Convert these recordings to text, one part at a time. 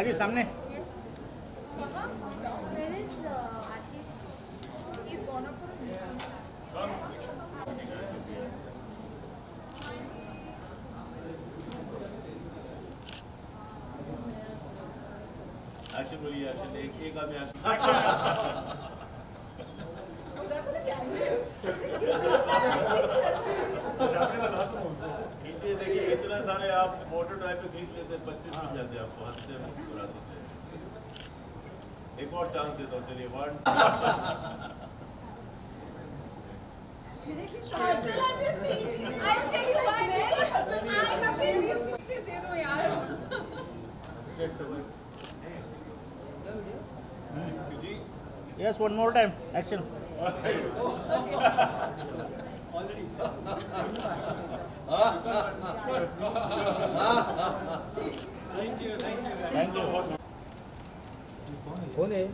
आगे सामने एक्शन बोलिए एक्शन एक आदमी एक्शन खींचिए देखिए इतना सारे आप मोटर ड्राइव पे खींच लेते 25 मिल जाते हैं आपको हंसते मुस्कुराते चलिए एक और चांस देता हूँ चलिए one Yes, one more time. Action. Already. Thank you. कौन है?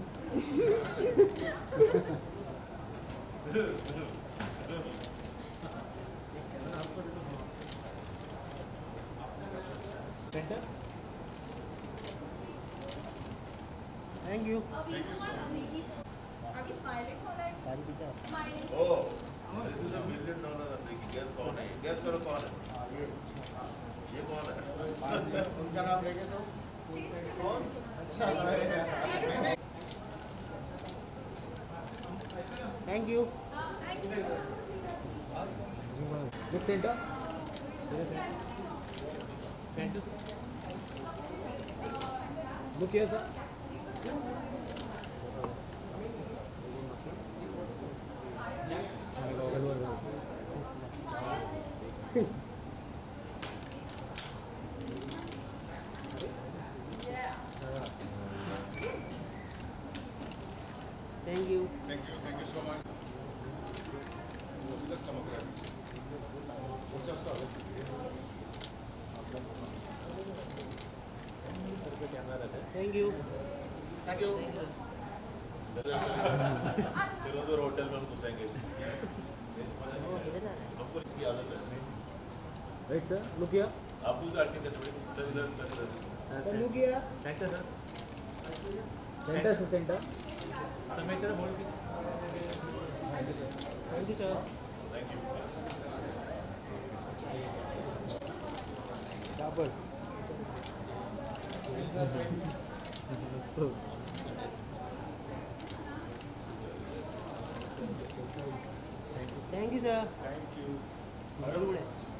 Thank you. अभी स्माइलिंग हो रहा है। Oh, this is a $1 million Undekhi. Guess कौन है? Guess करो कौन है? ये कौन है? उनका नाम लेंगे तो कौन? अच्छा Thank you. Look center. Center. Look here, sir. Thank you. Thank you so much. Thank you. Thank you. चलो तो होटल में हम घुसेंगे हमको इसकी आदत है Right, sir. Look here. आप उधर एक्टिंग कर थोड़ी सर इधर Sir, look here. Center, sir. Center, sir. Center. Thank you, sir. Thank you Double. Thank you, sir. Thank you. Very good.